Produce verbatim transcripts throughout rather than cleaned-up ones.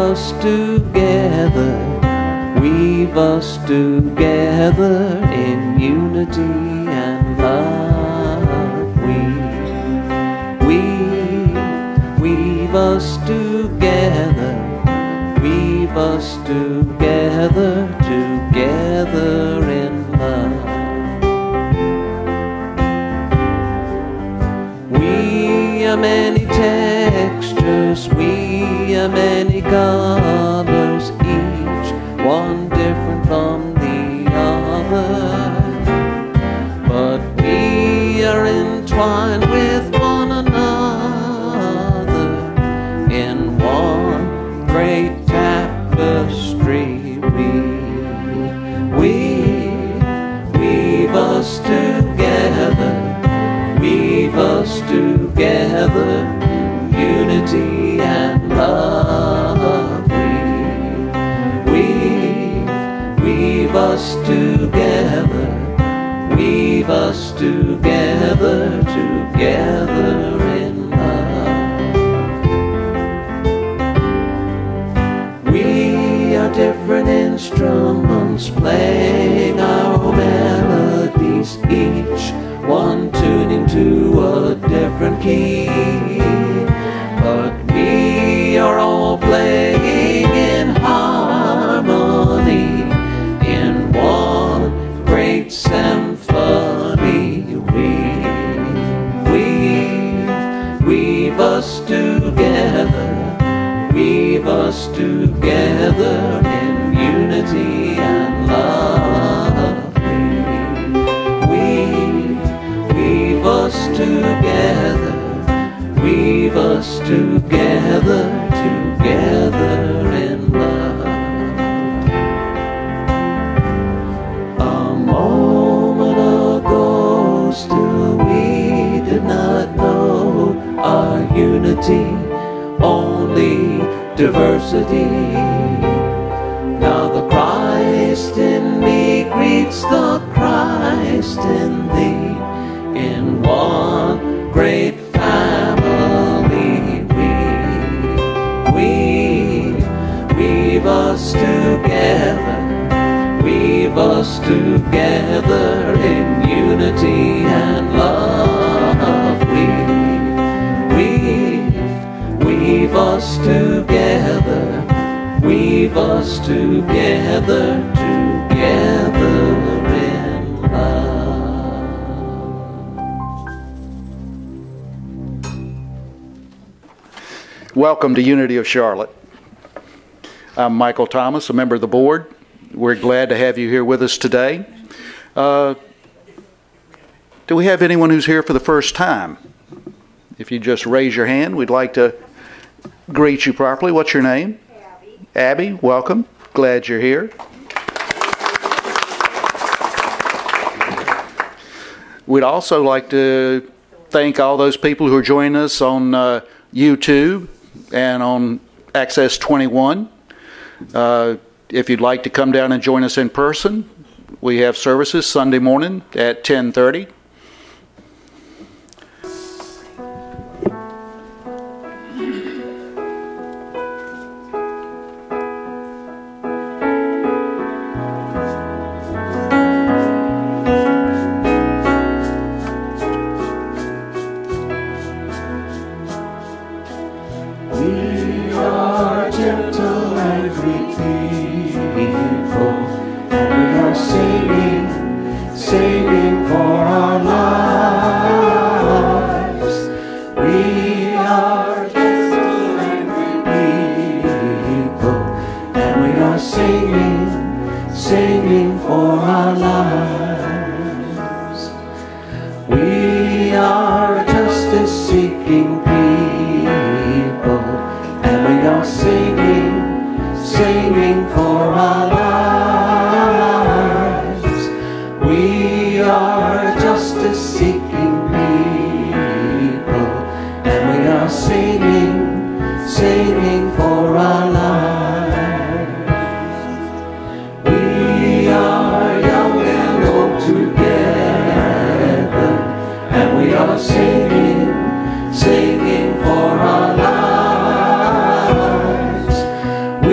us together, weave us together in unity and love. Weave, weave, weave us together, weave us together, together in love. We are many textures, we are many colors, each one different from the other, but we are entwined with one another in one great tapestry. Weave, weave, weave us together, weave us together, unity and love. Weave, weave, weave us together, weave us together, together in love. We are different instruments playing our melodies, each one tuning to a different key, but we are all playing in harmony in one great symphony. Weave, weave, weave us together, weave us together in unity and love. Weave us together, weave us together, together in love. A moment ago, still we did not know our unity, only diversity. Now the Christ in me greets the Christ in thee, in one great family. Weave, weave, weave us together, weave us together in unity and love. Weave, weave, weave us together, weave us together, together in love. Welcome to Unity of Charlotte. I'm Michael Thomas, a member of the board. We're glad to have you here with us today. Uh, do we have anyone who's here for the first time? If you just raise your hand, we'd like to greet you properly. What's your name? Abby. Abby, welcome. Glad you're here. We'd also like to thank all those people who are joining us on uh, YouTube and on Access twenty-one. Uh, if you'd like to come down and join us in person, we have services Sunday morning at ten thirty. Singing for our lives.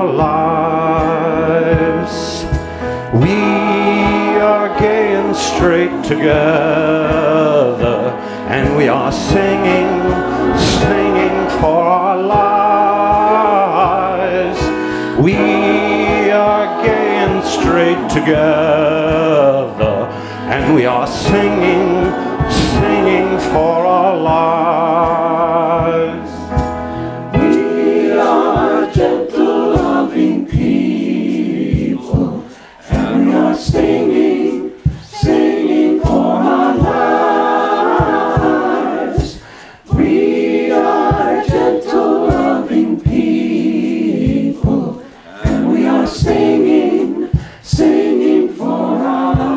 our lives. We are gay and straight together, and we are singing, singing for our lives. We are gay and straight together, and we are singing, singing for our lives. We are gentle, loving people, and we are singing, singing for our lives. We are gentle, loving people, and we are singing, singing for our lives.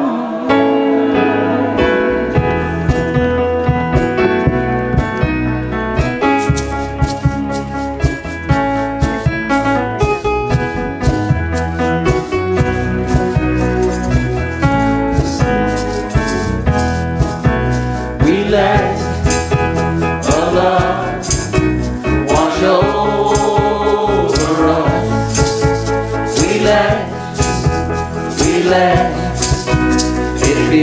Let the love wash over us. We let, we let it be.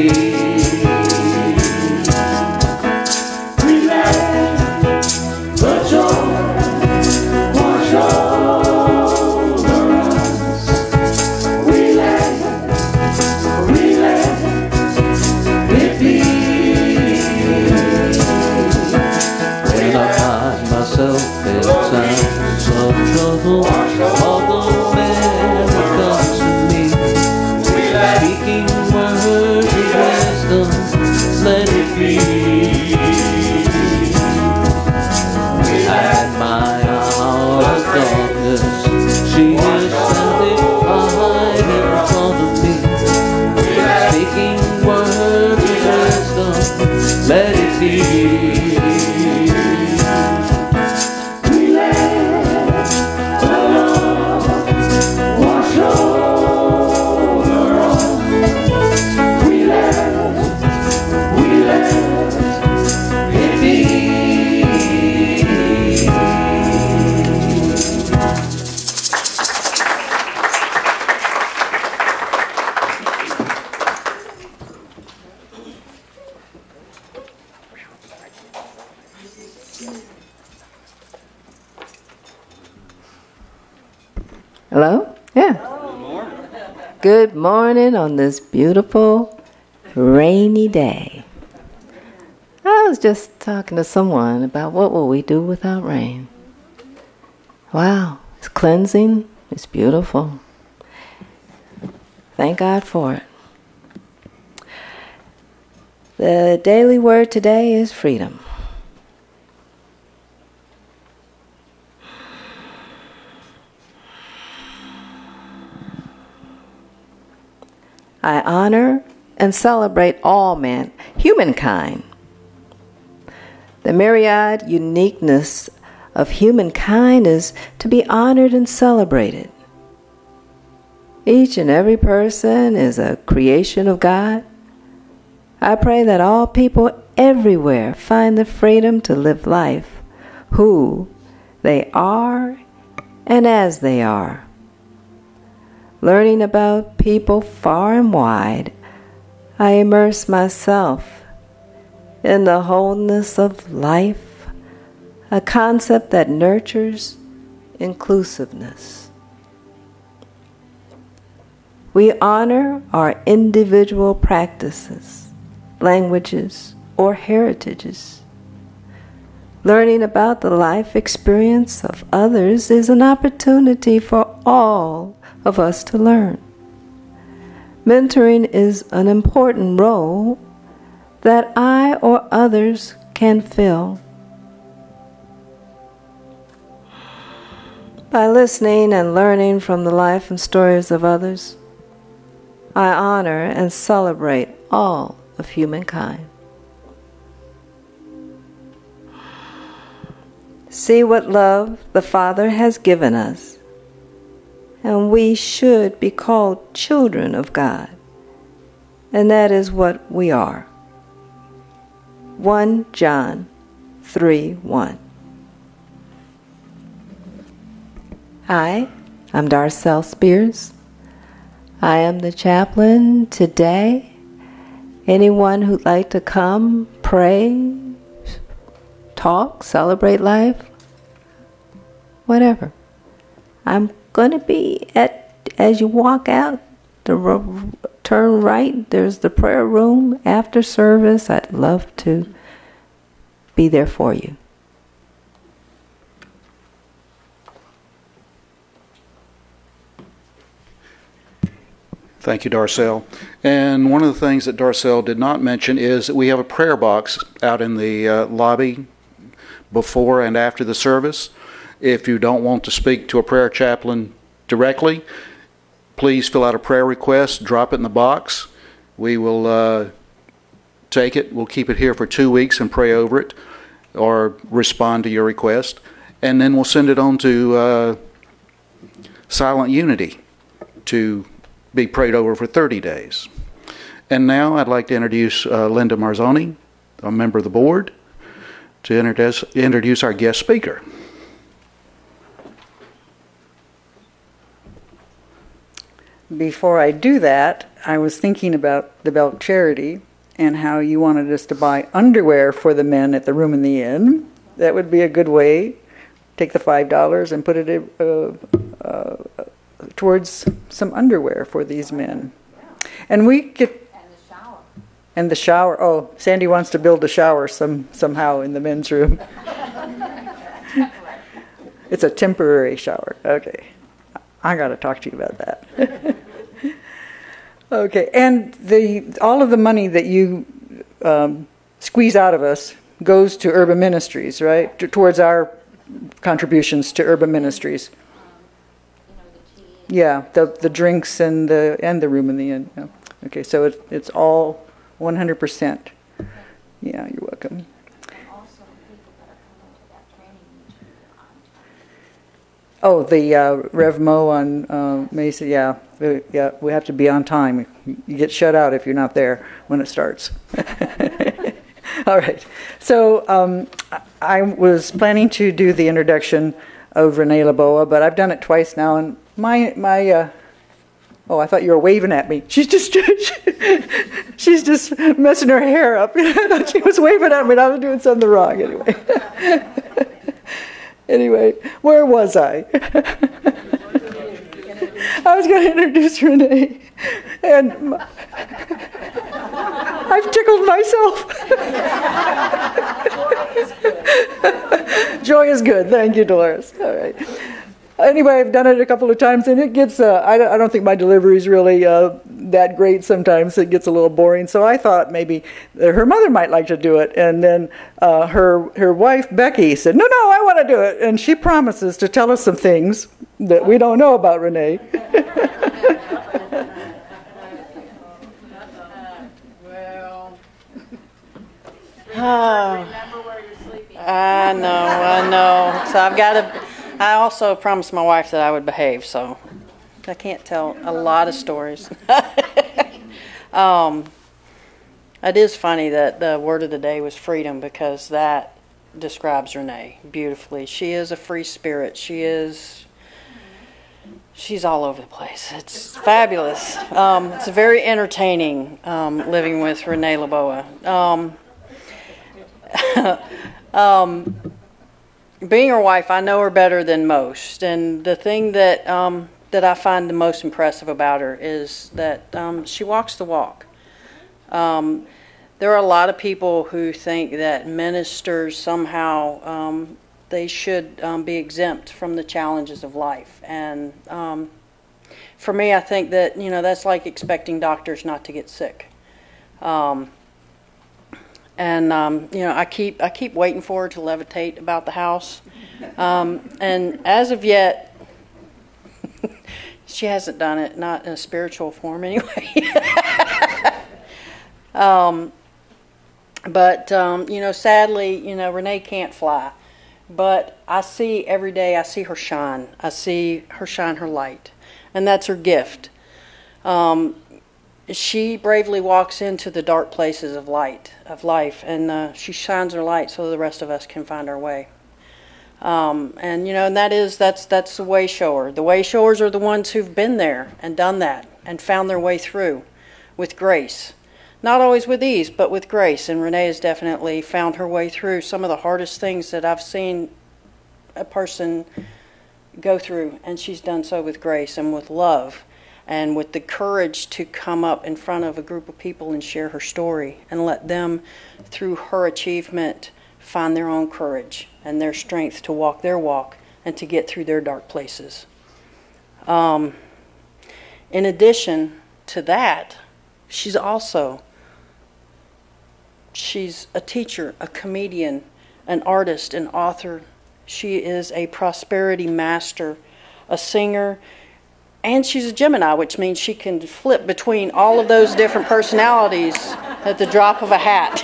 We let the joy wash over us. We let, we let it be. I find myself in times of trouble, although man comes to me, speaking words of wisdom, let it be. At my hour of darkness, she is sanctified in front of me, speaking words of wisdom, let it be. Hello? Yeah. Good morning. Good morning on this beautiful rainy day. I was just talking to someone about what will we do without rain. Wow, it's cleansing, it's beautiful. Thank God for it. The daily word today is freedom. I honor and celebrate all man, humankind. The myriad uniqueness of humankind is to be honored and celebrated. Each and every person is a creation of God. I pray that all people everywhere find the freedom to live life who they are and as they are. Learning about people far and wide, I immerse myself in the wholeness of life, a concept that nurtures inclusiveness. We honor our individual practices, languages, or heritages. Learning about the life experience of others is an opportunity for all of us to learn. Mentoring is an important role that I or others can fill. By listening and learning from the life and stories of others, I honor and celebrate all of humankind. See what love the Father has given us, and we should be called children of God, and that is what we are. First John three one. I, I'm Darcel Spears. I am the chaplain today. Anyone who'd like to come, pray, talk, celebrate life, whatever. I'm going to be at, as you walk out, the ro- turn right, there's the prayer room after service. I'd love to be there for you. Thank you, Darcel. And one of the things that Darcel did not mention is that we have a prayer box out in the uh, lobby before and after the service. If you don't want to speak to a prayer chaplain directly, please fill out a prayer request, drop it in the box. We will uh, take it. We'll keep it here for two weeks and pray over it or respond to your request. And then we'll send it on to uh, Silent Unity to be prayed over for thirty days. And now I'd like to introduce uh, Linda Marzoni, a member of the board, to introduce, introduce our guest speaker. Before I do that, I was thinking about the Belk Charity and how you wanted us to buy underwear for the men at the Room in the Inn. That would be a good way. Take the five dollars and put it uh, uh, towards some underwear for these men. And we get... And the shower. And the shower. Oh, Sandy wants to build a shower some somehow in the men's room. It's a temporary shower. Okay. I got to talk to you about that. Okay. And the all of the money that you um, squeeze out of us goes to Urban Ministries, right? T- towards our contributions to Urban Ministries. Yeah, the the drinks and the and the room in the inn. Yeah. Okay, so it, it's all one hundred percent. Yeah, you're welcome. And also people that are coming to that training need to be on time. Oh, the uh, Rev Mo on uh, Mesa. Yeah, uh, yeah, we have to be on time. You get shut out if you're not there when it starts. All right. So um, I was planning to do the introduction of Renee Leboa, but I've done it twice now, and my my. Uh, oh, I thought you were waving at me. She's just she's just messing her hair up. I thought she was waving at me, and I was doing something wrong anyway. Anyway, where was I? I was going to introduce Renee, and my, I've tickled myself. Joy is good. Thank you, Dolores. All right. Anyway, I've done it a couple of times, and it gets, uh, I, don't, I don't think my delivery is really uh, that great sometimes. It gets a little boring. So I thought maybe her mother might like to do it. And then uh, her her wife, Becky, said, no, no, I want to do it. And she promises to tell us some things that we don't know about Renee. Well, oh, I know, I know. So I've got to... I also promised my wife that I would behave, so I can't tell a lot of stories. um, it is funny that the word of the day was freedom, because that describes Renee beautifully. She is a free spirit. She is, she's all over the place. It's fabulous. Um, it's very entertaining um, living with Renee Leboa. Um, um, Being her wife, I know her better than most, and the thing that um, that I find the most impressive about her is that um, she walks the walk. Um, there are a lot of people who think that ministers somehow um, they should um, be exempt from the challenges of life, and um, for me, I think that you know that's like expecting doctors not to get sick. Um, And um, you know, I keep I keep waiting for her to levitate about the house, um, and as of yet, she hasn't done it. Not in a spiritual form, anyway. um, but um, you know, sadly, you know, Renee can't fly. But I see every day. I see her shine. I see her shine her light, and that's her gift. Um, She bravely walks into the dark places of light, of life, and uh, she shines her light so the rest of us can find our way. Um, and, you know, and that is, that's, that's the way shower. The way showers are the ones who've been there and done that and found their way through with grace. Not always with ease, but with grace. And Renee has definitely found her way through some of the hardest things that I've seen a person go through. And she's done so with grace and with love and with the courage to come up in front of a group of people and share her story and let them, through her achievement, find their own courage and their strength to walk their walk and to get through their dark places. Um, in addition to that, she's also, she's a teacher, a comedian, an artist, an author. She is a prosperity master, a singer, and she's a Gemini, which means she can flip between all of those different personalities at the drop of a hat.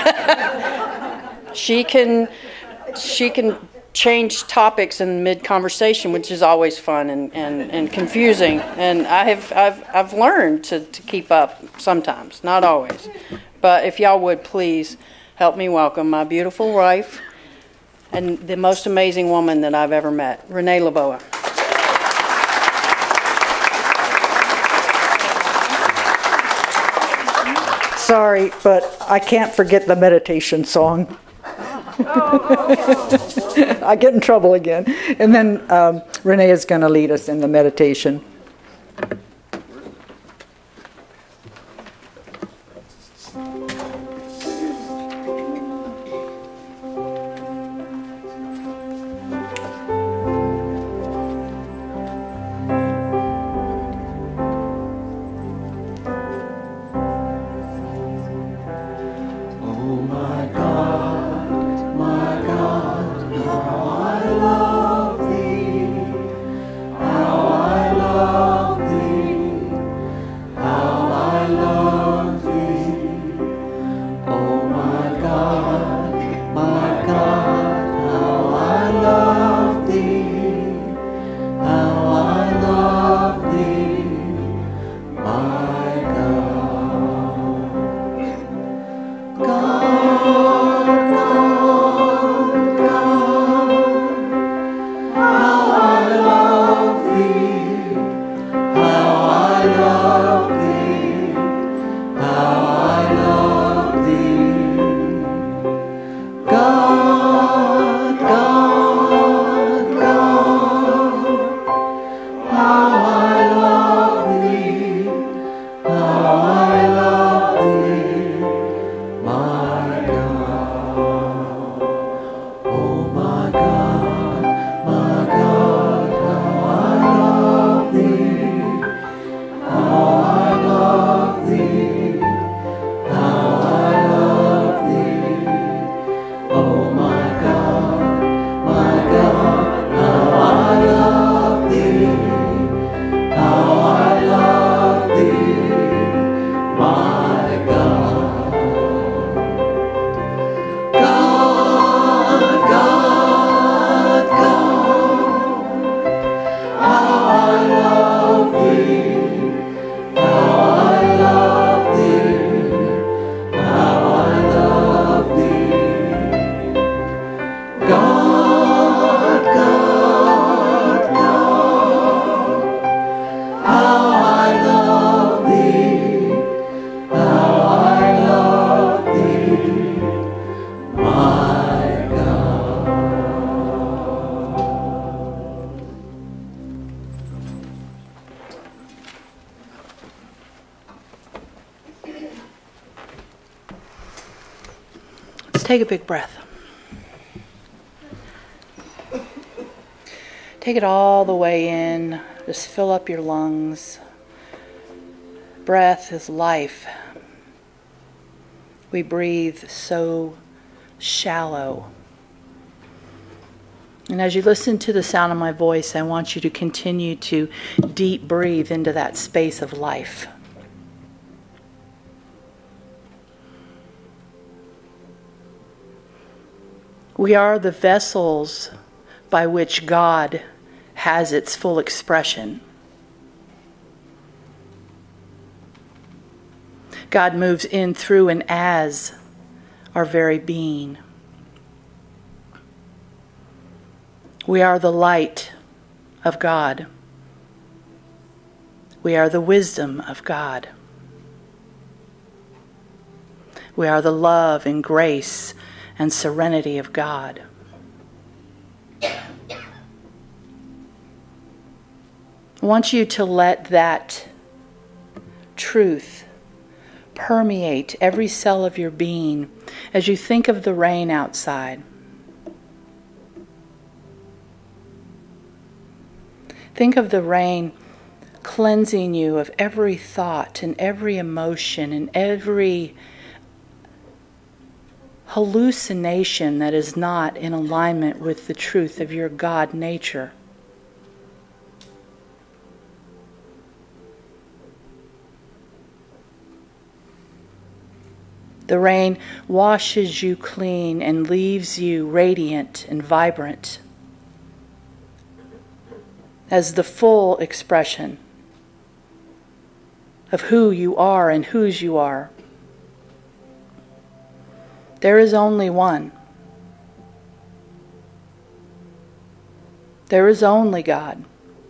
She can she can change topics in mid-conversation, which is always fun and, and, and confusing. And I have I've I've learned to, to keep up sometimes, not always. But if y'all would please help me welcome my beautiful wife and the most amazing woman that I've ever met, Renee Leboa. Sorry, but I can't forget the meditation song. I get in trouble again. And then um, Renee is going to lead us in the meditation. Take a big breath. Take it all the way in. Just fill up your lungs. Breath is life. We breathe so shallow. And as you listen to the sound of my voice, I want you to continue to deep breathe into that space of life. We are the vessels by which God has its full expression. God moves in, through, and as our very being. We are the light of God. We are the wisdom of God. We are the love and grace and serenity of God. I want you to let that truth permeate every cell of your being as you think of the rain outside. Think of the rain cleansing you of every thought and every emotion and every hallucination that is not in alignment with the truth of your God nature. The rain washes you clean and leaves you radiant and vibrant as the full expression of who you are and whose you are. There is only one. There is only God.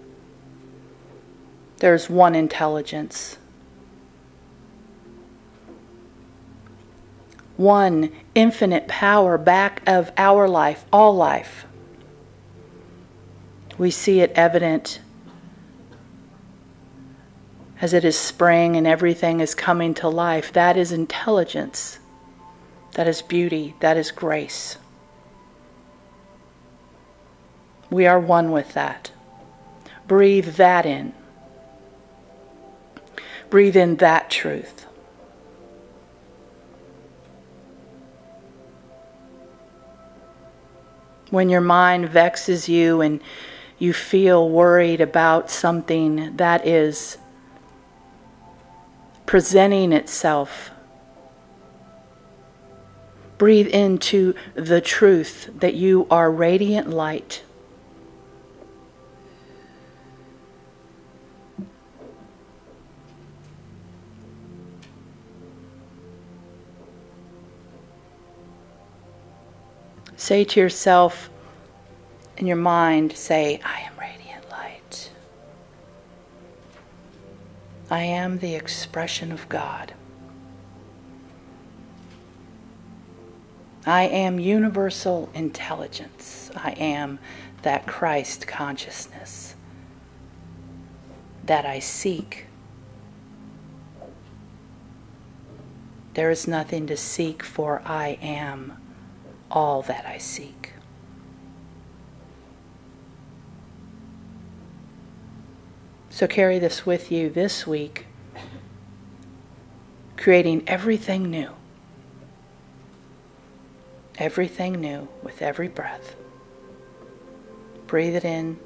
There is one intelligence. One infinite power back of our life, all life. We see it evident as it is spring and everything is coming to life. That is intelligence. That is beauty. That is grace. We are one with that. Breathe that in. Breathe in that truth. When your mind vexes you and you feel worried about something that is presenting itself, breathe into the truth that you are radiant light. Say to yourself in your mind, say, I am radiant light. I am the expression of God. I am universal intelligence. I am that Christ consciousness that I seek. There is nothing to seek, for I am all that I seek. So carry this with you this week, creating everything new. Everything new with every breath. Breathe it in.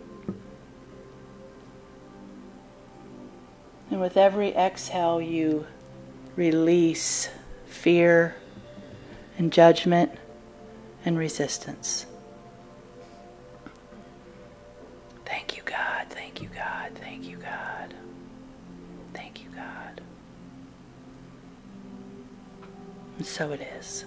And with every exhale, you release fear and judgment and resistance. Thank you, God. Thank you, God. Thank you, God. Thank you, God. And so it is.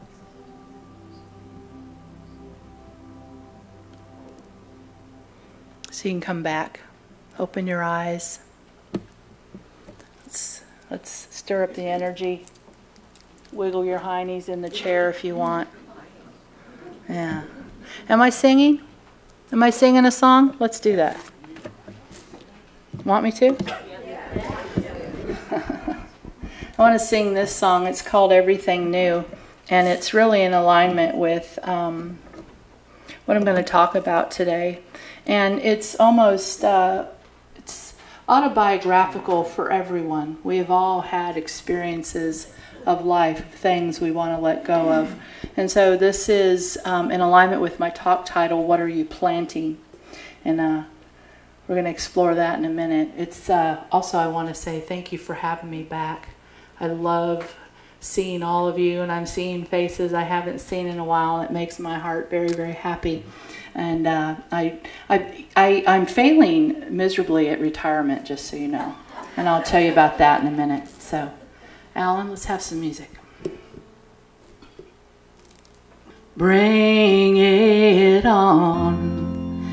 So you can come back, open your eyes. Let's, let's stir up the energy. Wiggle your heinies in the chair if you want. Yeah. Am I singing? Am I singing a song? Let's do that. Want me to? I want to sing this song. It's called Everything New. And it's really in alignment with um, what I'm going to talk about today. And it's almost, uh, it's autobiographical for everyone. We have all had experiences of life, things we want to let go of. And so this is um, in alignment with my talk title, What Are You Planting? And uh, we're going to explore that in a minute. It's uh, also, I want to say thank you for having me back. I love seeing all of you, and I'm seeing faces I haven't seen in a while. It makes my heart very, very happy. And uh, I, I, I, I'm failing miserably at retirement, just so you know. And I'll tell you about that in a minute. So, Alan, let's have some music. Bring it on.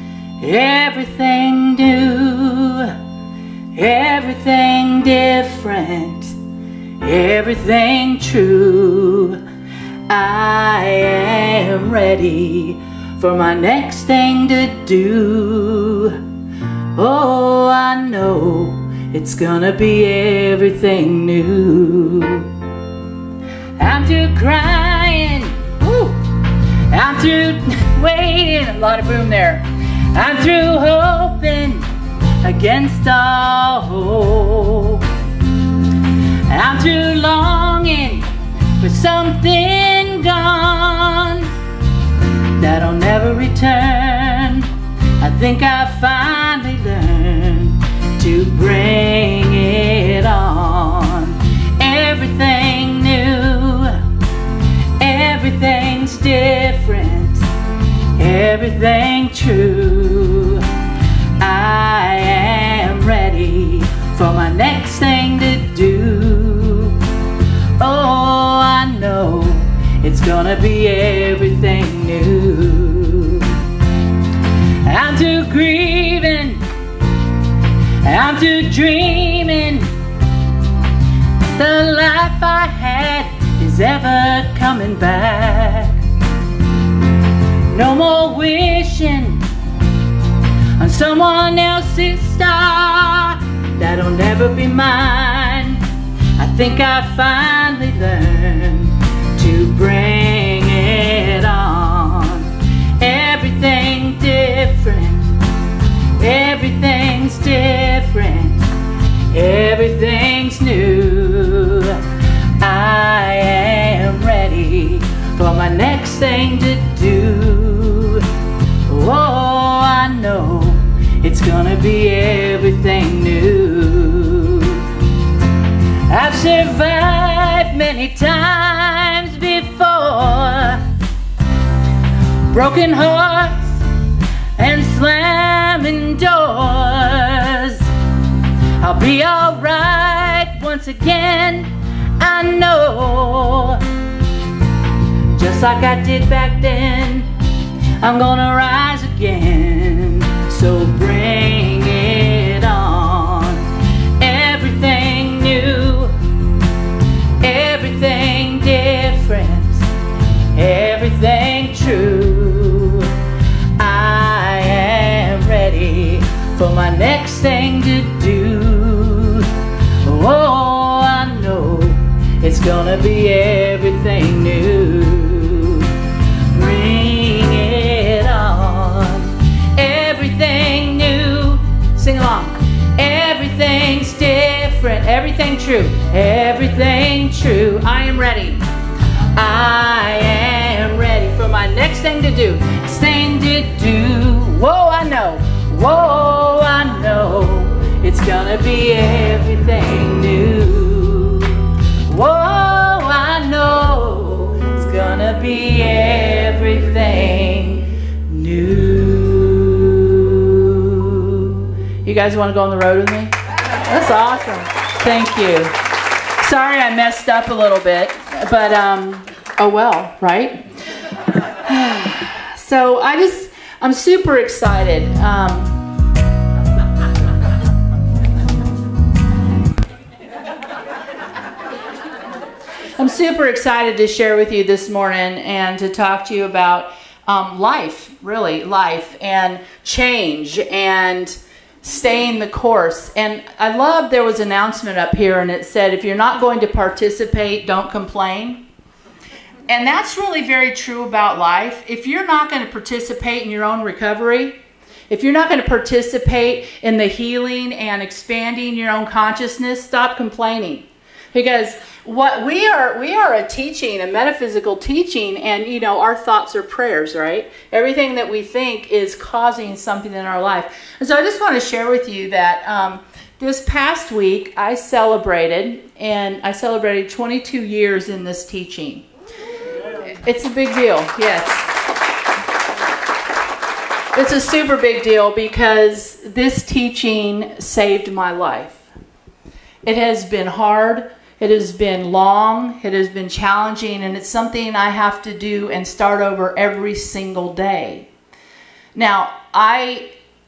everything new, everything different, everything true. I am ready for my next thing to do. Oh, I know it's gonna be everything new. I'm through crying, woo. I'm through waiting, a lot of room there. I'm through hoping against all hope. I'm through longing for something gone that'll never return. I think I finally learned to bring it on. Everything new, everything's different, everything true. I am ready for my next thing to do. Oh, I know it's gonna be everything new. I'm through grieving, I'm through dreaming. The life I had is ever coming back. No more wishing on someone else's star that'll never be mine. I think I finally learned to bring it on. Everything different, everything's different, everything's new. I am ready for my next thing to do. Oh, I know it's gonna be everything new. I've survived many times before, broken hearts and slamming doors. I'll be alright once again, I know. Just like I did back then, I'm gonna rise again. So bring it on. Everything new, everything different, everything true. I am ready for my next thing to do. Oh, I know it's gonna be everything new. Bring it on. Everything new. Sing along. Everything's different, everything true, everything true. I am ready. I am ready for my next thing to do. Thing to do. Whoa, I know. Whoa, I know. It's gonna be everything new. Whoa, I know. It's gonna be everything new. You guys want to go on the road with me? That's awesome. Thank you. Sorry I messed up a little bit, but um, oh well, right? So I just, I'm super excited. Um, I'm super excited to share with you this morning and to talk to you about um, life, really, life and change and staying the course. And I love there was an announcement up here and it said, if you're not going to participate, don't complain. And that's really very true about life. If you're not going to participate in your own recovery, if you're not going to participate in the healing and expanding your own consciousness, stop complaining. Because what we are, we are a teaching, a metaphysical teaching, and you know, our thoughts are prayers, right? Everything that we think is causing something in our life. And so I just want to share with you that um, this past week I celebrated, and I celebrated twenty-two years in this teaching. It's a big deal, yes. It's a super big deal because this teaching saved my life. It has been hard. It has been long, it has been challenging, and it's something I have to do and start over every single day. Now, I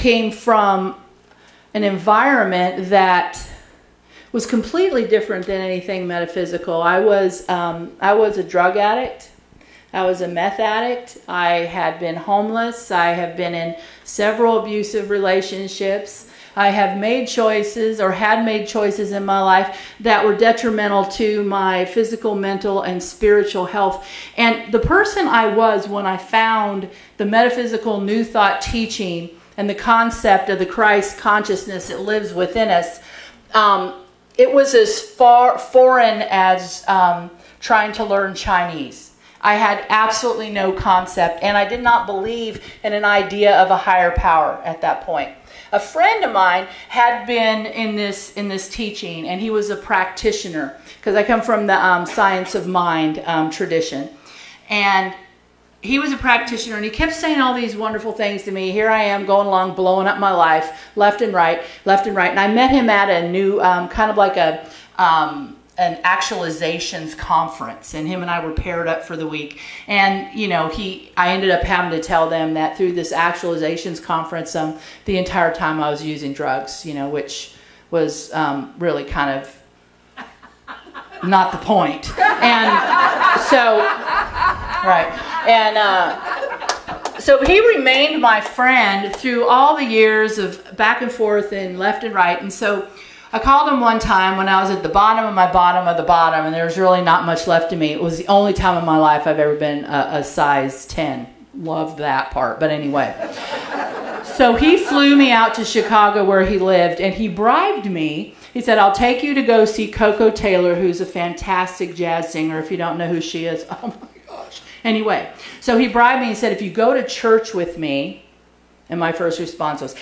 came from an environment that was completely different than anything metaphysical. I was um, I was a drug addict. I was a meth addict. I had been homeless. I have been in several abusive relationships. I have made choices or had made choices in my life that were detrimental to my physical, mental, and spiritual health. And the person I was when I found the metaphysical New Thought teaching and the concept of the Christ consciousness that lives within us, um, it was as far foreign as um, trying to learn Chinese. I had absolutely no concept, and I did not believe in an idea of a higher power at that point. A friend of mine had been in this in this teaching, and he was a practitioner, because I come from the um, science of mind um, tradition. And he was a practitioner, and he kept saying all these wonderful things to me. Here I am going along, blowing up my life, left and right, left and right. And I met him at a new, um, kind of like a... Um, an actualizations conference, and him and I were paired up for the week. And you know, he I ended up having to tell them that through this actualizations conference, um, the entire time I was using drugs, you know, which was um, really kind of not the point. And so, right, and uh, so he remained my friend through all the years of back and forth and left and right. And so I called him one time when I was at the bottom of my bottom of the bottom, and there was really not much left of me. It was the only time in my life I've ever been a, a size ten. Loved that part. But anyway. So he flew me out to Chicago where he lived, and he bribed me. He said, I'll take you to go see Coco Taylor, who's a fantastic jazz singer. If you don't know who she is, oh my gosh. Anyway, so he bribed me and said, if you go to church with me, and my first response was,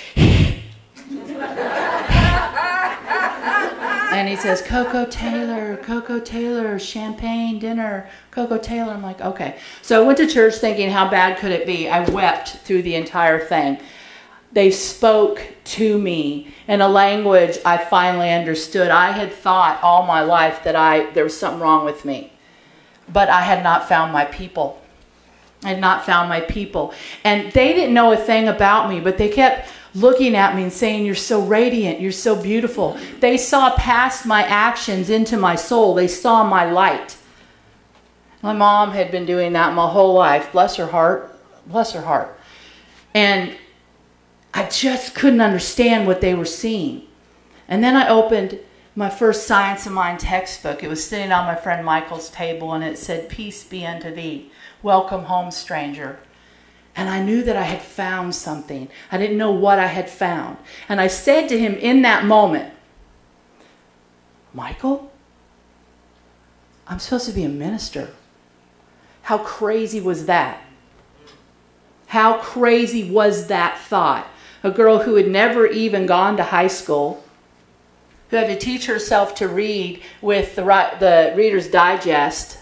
and he says, Coco Taylor, Coco Taylor, champagne dinner, Coco Taylor. I'm like, okay. So I went to church thinking, how bad could it be? I wept through the entire thing. They spoke to me in a language I finally understood. I had thought all my life that I there was something wrong with me, but I had not found my people. I had not found my people. And they didn't know a thing about me, but they kept looking at me and saying, you're so radiant, you're so beautiful. They saw past my actions into my soul. They saw my light. My mom had been doing that my whole life. Bless her heart. Bless her heart. And I just couldn't understand what they were seeing. And then I opened my first Science of Mind textbook. It was sitting on my friend Michael's table, and it said, peace be unto thee. Welcome home, stranger. And I knew that I had found something. I didn't know what I had found. And I said to him in that moment, Michael, I'm supposed to be a minister. How crazy was that? How crazy was that thought? A girl who had never even gone to high school, who had to teach herself to read with the, the Reader's Digest,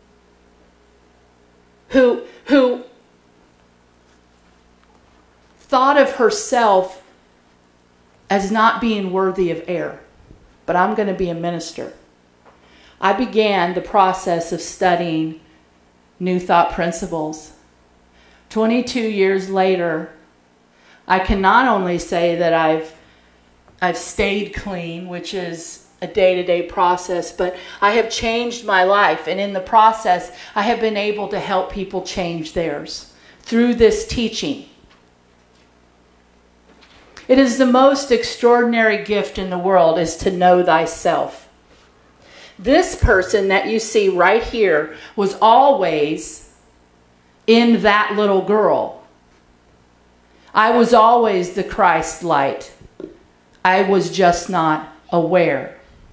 who, who thought of herself as not being worthy of air. But I'm going to be a minister. I began the process of studying New Thought principles. twenty-two years later, I can not only say that I've I've stayed clean, which is a day-to-day process, but I have changed my life. And in the process, I have been able to help people change theirs through this teaching. It is the most extraordinary gift in the world, is to know thyself. This person that you see right here was always in that little girl. I was always the Christ light. I was just not aware.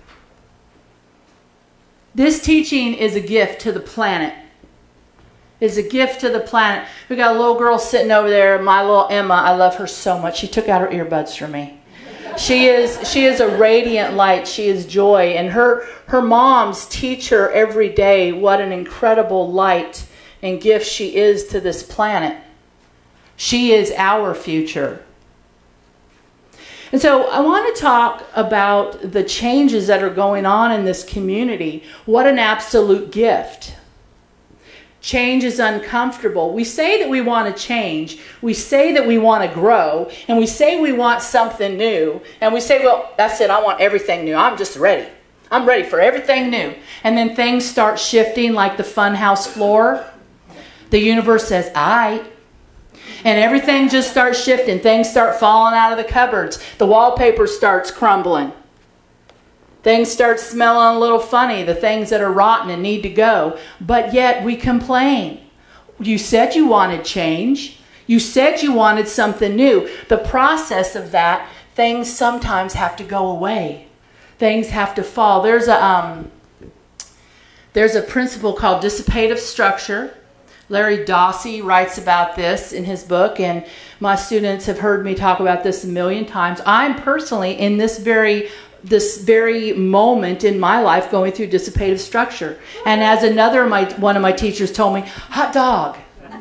This teaching is a gift to the planet. It's a gift to the planet. We got a little girl sitting over there, my little Emma. I love her so much. She took out her earbuds for me. She is she is a radiant light. She is joy. And her, her moms teach her every day what an incredible light and gift she is to this planet. She is our future. And so I want to talk about the changes that are going on in this community. What an absolute gift. Change is uncomfortable. We say that we want to change. We say that we want to grow. And we say we want something new. And we say, well, that's it. I want everything new. I'm just ready. I'm ready for everything new. And then things start shifting like the funhouse floor. The universe says, all right. And everything just starts shifting. Things start falling out of the cupboards. The wallpaper starts crumbling. Things start smelling a little funny, the things that are rotten and need to go. But yet we complain. You said you wanted change. You said you wanted something new. The process of that, things sometimes have to go away. Things have to fall. There's a, um, there's a principle called dissipative structure. Larry Dossey writes about this in his book, and my students have heard me talk about this a million times. I'm personally in this very this very moment in my life going through dissipative structure. And as another of my one of my teachers told me, hot dog.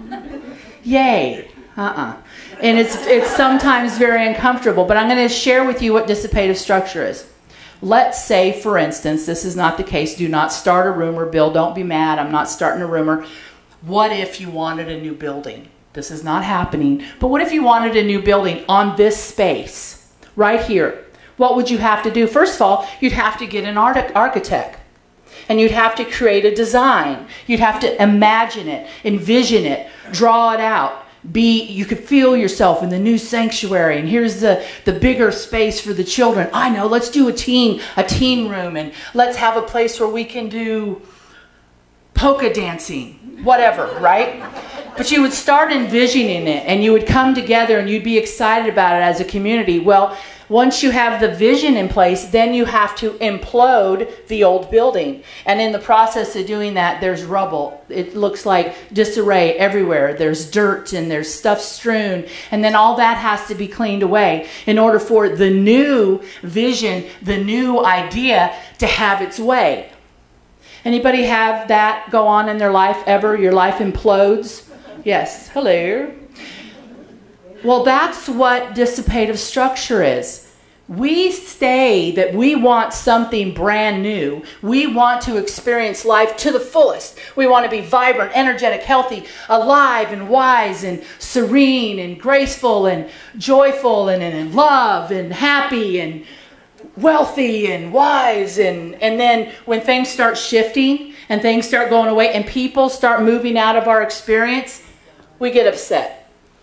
Yay. Uh-uh. And it's it's sometimes very uncomfortable, but I'm going to share with you what dissipative structure is. Let's say, for instance, this is not the case. Do not start a rumor. Bill, don't be mad. I'm not starting a rumor. What if you wanted a new building? This is not happening. But what if you wanted a new building on this space, right here? What would you have to do? First of all, you'd have to get an art- architect. And you'd have to create a design. You'd have to imagine it, envision it, draw it out. Be, you could feel yourself in the new sanctuary, and here's the, the bigger space for the children. I know, let's do a teen, a teen room, and let's have a place where we can do polka dancing, whatever, right? But you would start envisioning it, and you would come together, and you'd be excited about it as a community. Well, once you have the vision in place, then you have to implode the old building. And in the process of doing that, there's rubble. It looks like disarray everywhere. There's dirt and there's stuff strewn. And then all that has to be cleaned away in order for the new vision, the new idea to have its way. Anybody have that go on in their life ever? Your life implodes? Yes. Hello. Well, that's what dissipative structure is. We say that we want something brand new. We want to experience life to the fullest. We want to be vibrant, energetic, healthy, alive and wise and serene and graceful and joyful and, and in love and happy and wealthy and wise. And, and then when things start shifting and things start going away and people start moving out of our experience, we get upset.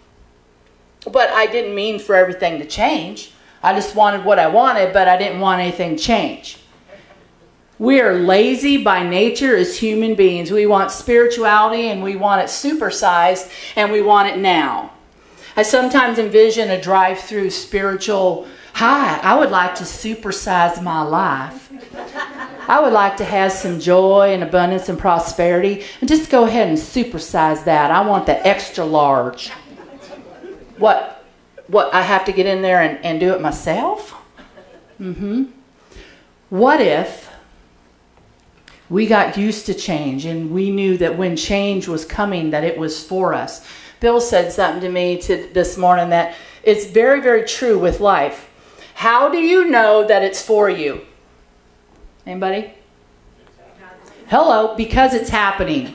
But I didn't mean for everything to change. I just wanted what I wanted, but I didn't want anything to change. We are lazy by nature as human beings. We want spirituality and we want it supersized and we want it now. I sometimes envision a drive-through spiritual, hi, I would like to supersize my life. I would like to have some joy and abundance and prosperity, and just go ahead and supersize that. I want the extra large. What, what, I have to get in there and, and do it myself? Mm-hmm. What if we got used to change and we knew that when change was coming that it was for us? Bill said something to me to, this morning that it's very, very true with life. How do you know that it's for you? Anybody? Hello, because it's happening.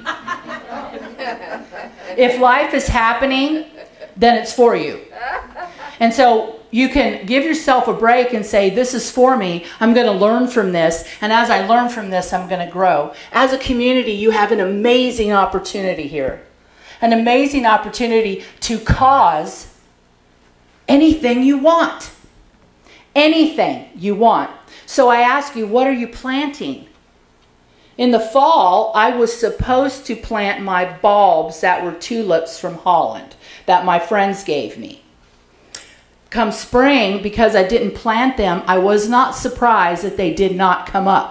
If life is happening, then it's for you. And so you can give yourself a break and say, this is for me. I'm going to learn from this. And as I learn from this, I'm going to grow. As a community, you have an amazing opportunity here. An amazing opportunity to cause anything you want. Anything you want. So I ask you, what are you planting? In the fall, I was supposed to plant my bulbs that were tulips from Holland that my friends gave me. Come spring, because I didn't plant them, I was not surprised that they did not come up.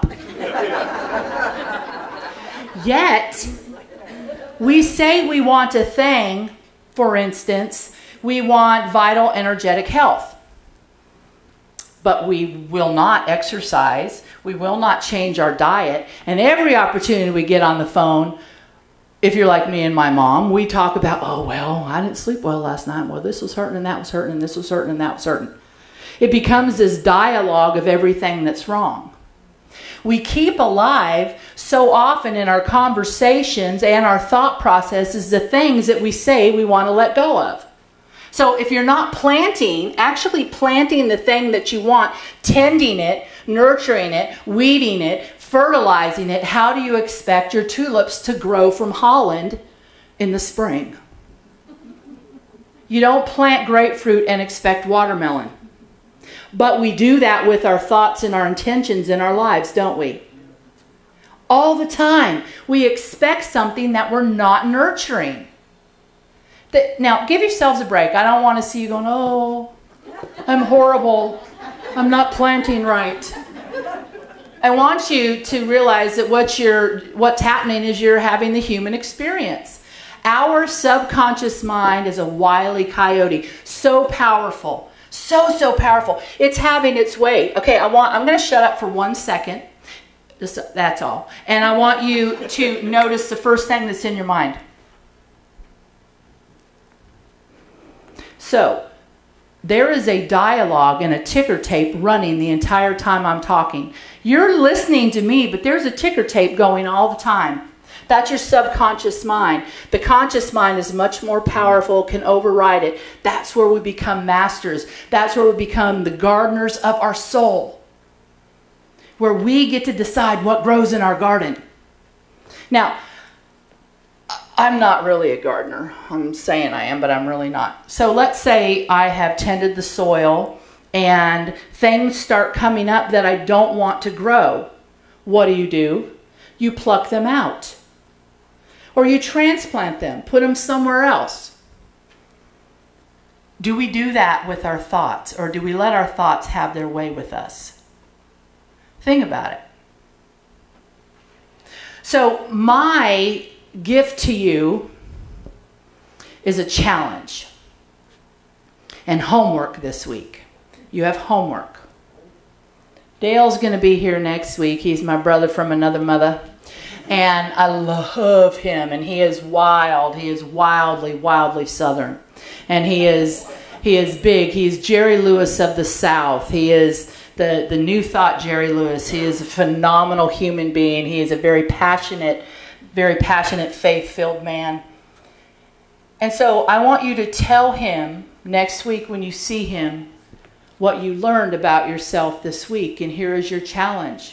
Yet, we say we want a thing, for instance, we want vital, energetic health. But we will not exercise, we will not change our diet, and every opportunity we get on the phone, if you're like me and my mom, we talk about, oh, well, I didn't sleep well last night. Well, this was hurting and that was hurting and this was hurting and that was hurting. It becomes this dialogue of everything that's wrong. We keep alive so often in our conversations and our thought processes the things that we say we want to let go of. So if you're not planting, actually planting the thing that you want, tending it, nurturing it, weeding it, fertilizing it, how do you expect your tulips to grow from Holland in the spring? You don't plant grapefruit and expect watermelon. But we do that with our thoughts and our intentions in our lives, don't we? All the time. We expect something that we're not nurturing. That, now, give yourselves a break. I don't want to see you going, oh, I'm horrible. I'm not planting right. I want you to realize that what you're, what's happening is you're having the human experience. Our subconscious mind is a wily coyote, so powerful, so, so powerful. It's having its way. Okay, I want, I'm going to shut up for one second. Just, that's all. And I want you to notice the first thing that's in your mind. So, there is a dialogue and a ticker tape running the entire time I'm talking. You're listening to me, but there's a ticker tape going all the time. That's your subconscious mind. The conscious mind is much more powerful, can override it. That's where we become masters. That's where we become the gardeners of our soul. Where we get to decide what grows in our garden. Now, I'm not really a gardener. I'm saying I am, but I'm really not. So let's say I have tended the soil and things start coming up that I don't want to grow. What do you do? You pluck them out. Or you transplant them, put them somewhere else. Do we do that with our thoughts, or do we let our thoughts have their way with us? Think about it. So my gift to you is a challenge and homework this week. You have homework. Dale's going to be here next week. He's my brother from another mother. And I love him, and he is wild. He is wildly, wildly Southern. And he is he is big. He is Jerry Lewis of the South. He is the, the New Thought Jerry Lewis. He is a phenomenal human being. He is a very passionate, very passionate, faith-filled man. And so I want you to tell him next week when you see him what you learned about yourself this week. And here is your challenge.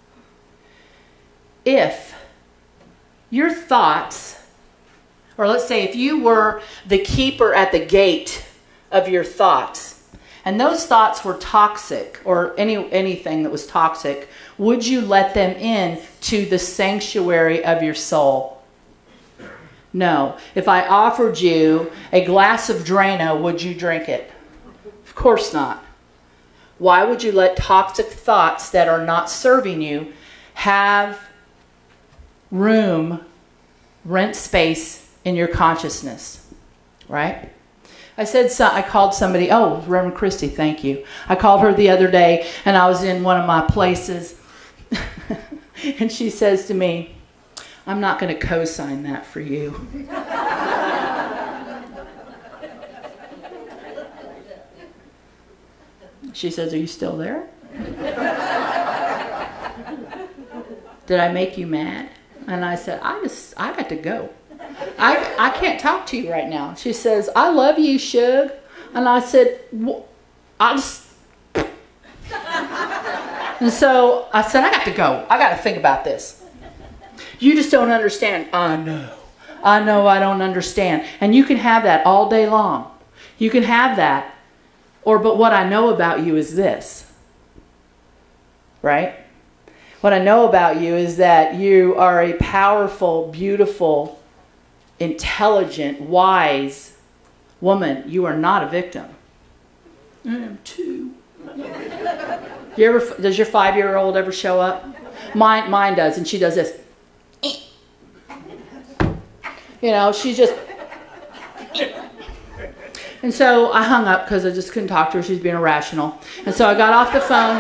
If your thoughts, or let's say if you were the keeper at the gate of your thoughts, and those thoughts were toxic, or any anything that was toxic, would you let them in to the sanctuary of your soul? No. If I offered you a glass of Drano, would you drink it? Of course not. Why would you let toxic thoughts that are not serving you have room, rent space in your consciousness, right? I said, so, I called somebody, oh, Reverend Christy, thank you. I called her the other day, and I was in one of my places, and she says to me, I'm not going to co-sign that for you. She says, are you still there? Did I make you mad? And I said, I just, I got to go. I, I can't talk to you right now. She says, I love you, Shug. And I said, I just... And so I said, I got to go. I got to think about this. You just don't understand. I know. I know I don't understand. And you can have that all day long. You can have that. Or, but what I know about you is this. Right? What I know about you is that you are a powerful, beautiful, intelligent, wise woman. You are not a victim. I am too. You ever, does your five-year-old ever show up? Mine, mine does, and she does this. You know, she's just... And so I hung up because I just couldn't talk to her. She's being irrational. And so I got off the phone.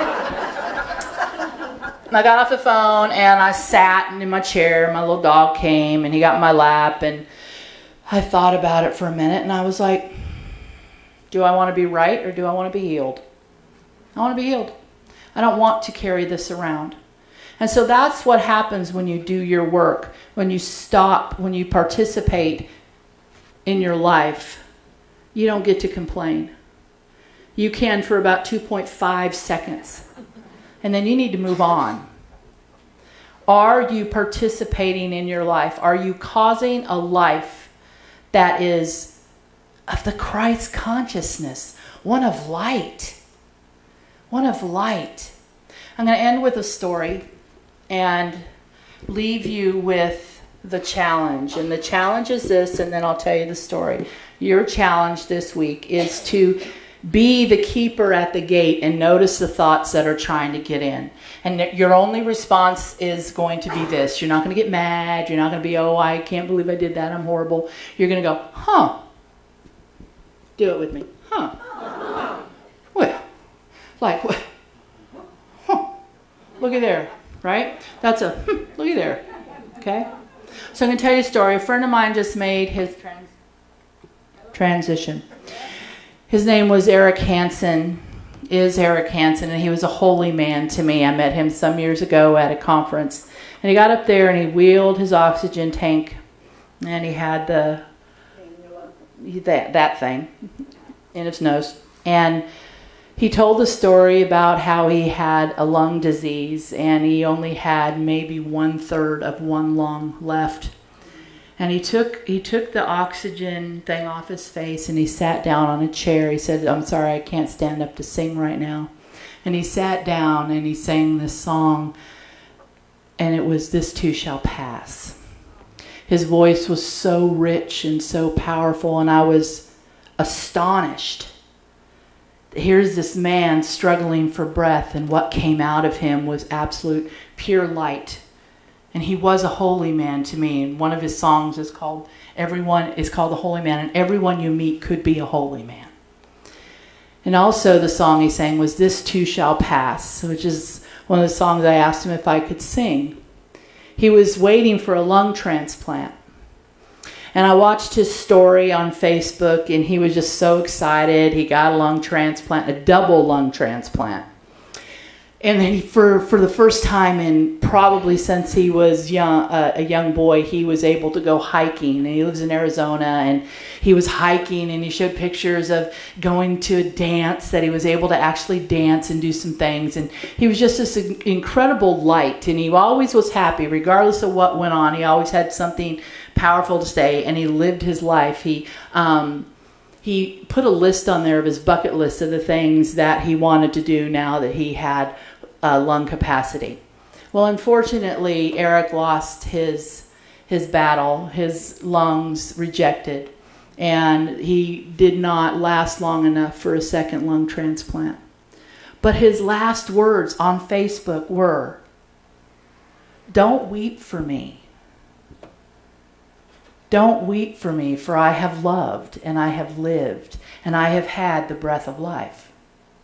I got off the phone and I sat in my chair. My little dog came and he got in my lap, and I thought about it for a minute, and I was like, do I want to be right or do I want to be healed? I want to be healed. I don't want to carry this around. And so that's what happens when you do your work, when you stop, when you participate in your life. You don't get to complain. You can for about two point five seconds. And then you need to move on. Are you participating in your life? Are you causing a life that is of the Christ consciousness, one of light? One of light. I'm going to end with a story and leave you with the challenge. And the challenge is this, and then I'll tell you the story. Your challenge this week is to be the keeper at the gate and notice the thoughts that are trying to get in. And your only response is going to be this. You're not going to get mad. You're not going to be, oh, I can't believe I did that. I'm horrible. You're going to go, huh. Do it with me. Huh. Well, like, what? Huh. Look at there. Right? That's a, hmm, looky there. Okay? So I'm going to tell you a story. A friend of mine just made his trans- transition. His name was Eric Hansen, is Eric Hansen, and he was a holy man to me. I met him some years ago at a conference. And he got up there and he wheeled his oxygen tank, and he had the that, that thing in his nose. And he told the story about how he had a lung disease and he only had maybe one third of one lung left. And he took he took the oxygen thing off his face and he sat down on a chair. He said, I'm sorry, I can't stand up to sing right now. And he sat down and he sang this song, and it was This Too Shall Pass. His voice was so rich and so powerful, and I was astonished. Here's this man struggling for breath, and what came out of him was absolute pure light. And he was a holy man to me. And one of his songs is called Everyone is called The Holy Man, and everyone you meet could be a holy man. And also the song he sang was This Too Shall Pass, which is one of the songs I asked him if I could sing. He was waiting for a lung transplant. And I watched his story on Facebook, and he was just so excited. He got a lung transplant, a double lung transplant. And then he, for, for the first time in probably since he was young, uh, a young boy, he was able to go hiking. And he lives in Arizona, and he was hiking, and he showed pictures of going to a dance, that he was able to actually dance and do some things. And he was just this incredible light, and he always was happy, regardless of what went on. He always had something powerful to say, and he lived his life. He um, he put a list on there of his bucket list of the things that he wanted to do now that he had uh, lung capacity. Well, unfortunately, Eric lost his his battle. His lungs rejected, and he did not last long enough for a second lung transplant. But his last words on Facebook were, "Don't weep for me. Don't weep for me, for I have loved, and I have lived, and I have had the breath of life."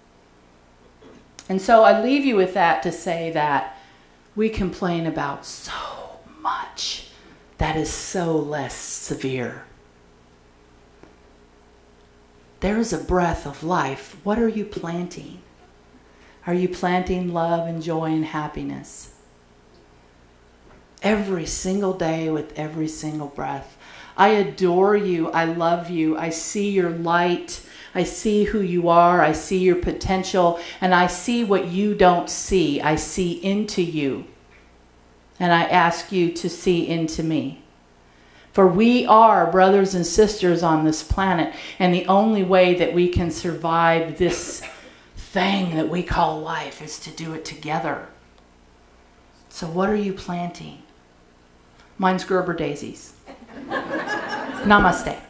And so I leave you with that to say that we complain about so much that is so less severe. There is a breath of life. What are you planting? Are you planting love and joy and happiness? Every single day with every single breath. I adore you. I love you. I see your light. I see who you are. I see your potential. And I see what you don't see. I see into you. And I ask you to see into me. For we are brothers and sisters on this planet. And the only way that we can survive this thing that we call life is to do it together. So what are you planting? Mine's Gerber daisies. Namaste.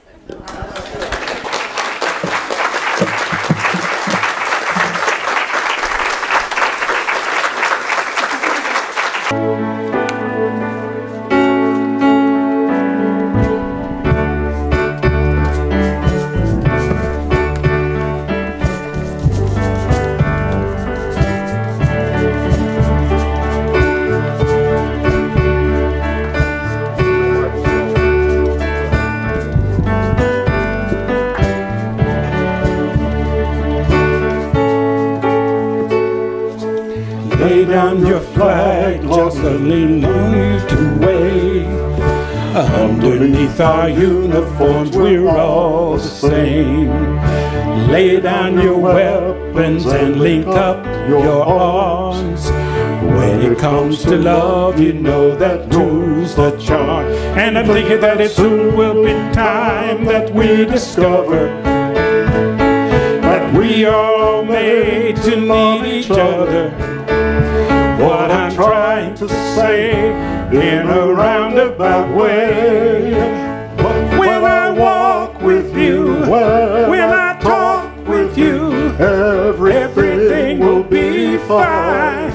down your flag just to lean on you to wave. Underneath our uniforms we're all the same. Lay down your weapons and link up your arms. When it comes to love, you know that two's the charm. And I'm thinking that it soon will be time that we discover that we are all made to need each other. What I'm trying to say in a roundabout way, when I walk with you, when I talk with you, everything will be fine.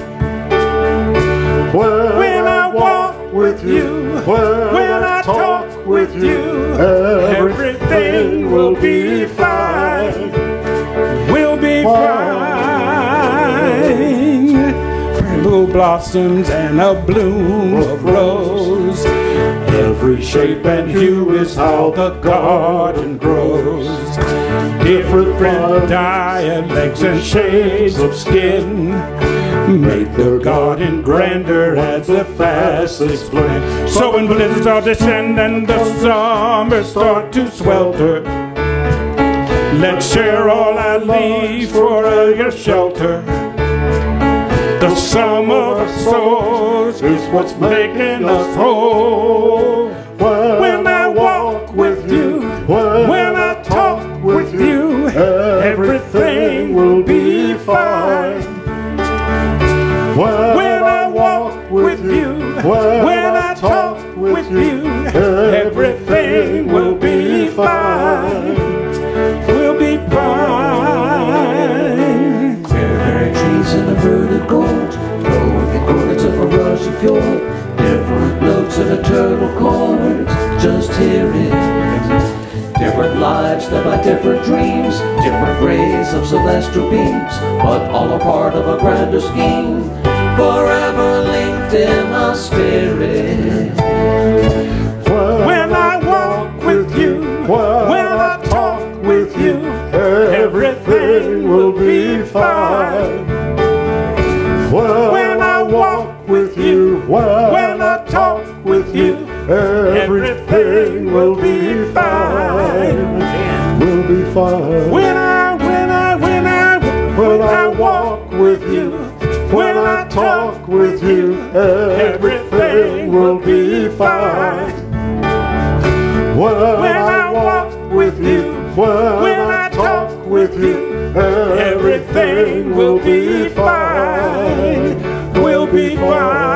When I walk with you, when I talk with you, everything will be fine. We'll be fine. Rainbow blossoms and a bloom of rose. Every shape and hue is how the garden grows. Different dialects and shades of skin make the garden grander as the facets blend. So when blizzards are descend and the summers start to swelter, let's share all our leaves for a shelter. The sum of our souls is what's making us whole. When I walk with you, when I talk with you, everything will be fine. When I walk with you, when I talk with you, everything will be fine. We'll be fine. Fairy trees in a verdant gold, blowing the chords of a rushing fjord. Different notes in a turtle chords, just hear it. Different lives led by different dreams, different rays of celestial beams, but all a part of a grander scheme, forever linked in a spirit. When I walk with you, when I talk with you, everything will be fine. When I walk with you, when I talk with you, everything will be fine. Will be fine. When I, when I, when I, when I walk with you, when I talk with you, everything will be fine. When I walk with you, when I talk with you, everything will be fine. Will be fine.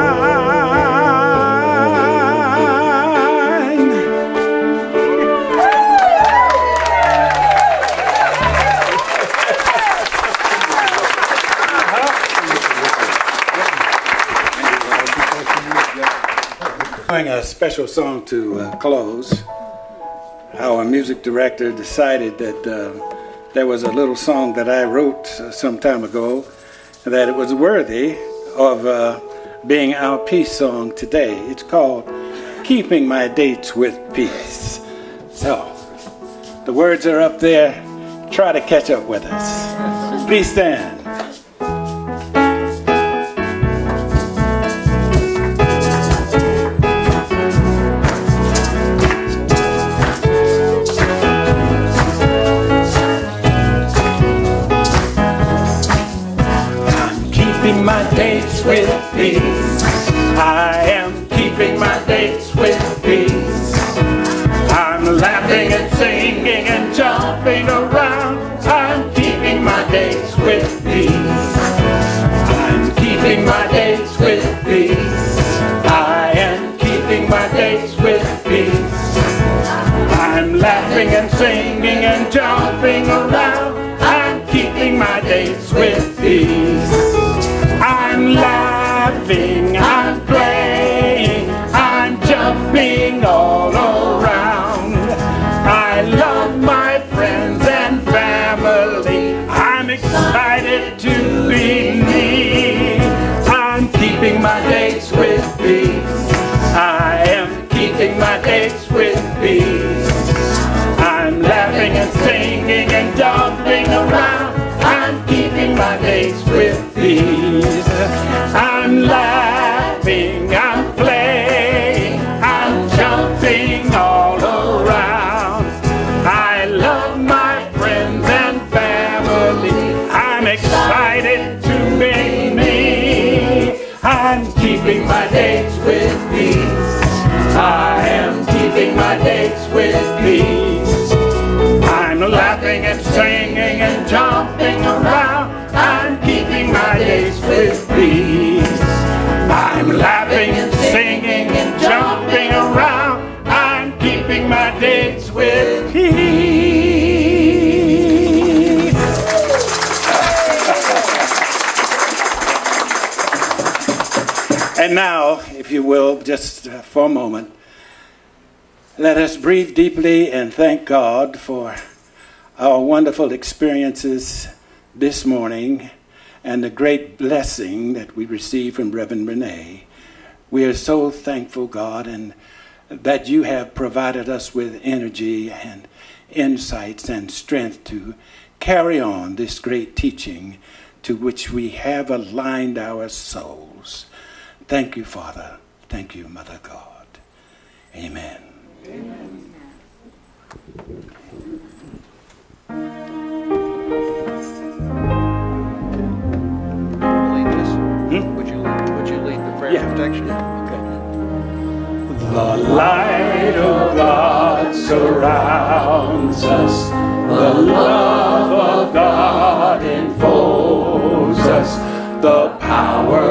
Doing a special song to uh, close. Our music director decided that uh, there was a little song that I wrote uh, some time ago that it was worthy of uh, being our peace song today. It's called Keeping My Dates with Peace. So, the words are up there. Try to catch up with us. Please stand. My dates with peace. I am keeping my dates with peace. I'm laughing and singing and jumping around. I'm keeping my dates with peace. I'm keeping my dates with peace. I am keeping my dates with peace. I'm laughing and singing and jumping around. I'm keeping my dates with peace. I'm laughing, I'm playing, I'm jumping all around. I love my friends and family. I'm excited to be me. I'm keeping my dates with peace. I am keeping my dates with peace. I'm laughing and singing and jumping around. I'm keeping my dates with peace. I'm keeping my dates with peace. I am keeping my dates with peace. I'm laughing and singing and jumping around. I'm keeping my dates with peace. I'm laughing and singing and jumping around. I'm keeping my dates with peace. And now, if you will, just for a moment, let us breathe deeply and thank God for our wonderful experiences this morning and the great blessing that we received from Reverend Renee. We are so thankful, God, and that you have provided us with energy and insights and strength to carry on this great teaching to which we have aligned our souls. Thank you, Father. Thank you, Mother God. Amen. Amen. Hmm? Would you would you lead the prayer Yeah. of protection? Yeah. Okay. The light of God surrounds us. The love of God enfolds us. The power